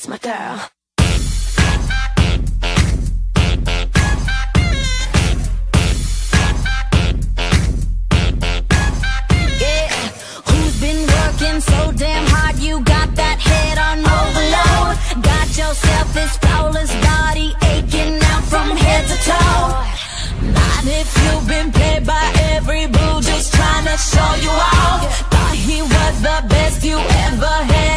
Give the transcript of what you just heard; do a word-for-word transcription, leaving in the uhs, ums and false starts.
That's my girl. So damn hard, you got that head on overload. Got yourself this flawless body aching out from head to toe. Not if you've been played by every boo, just trying to show you off. Thought he was the best you ever had.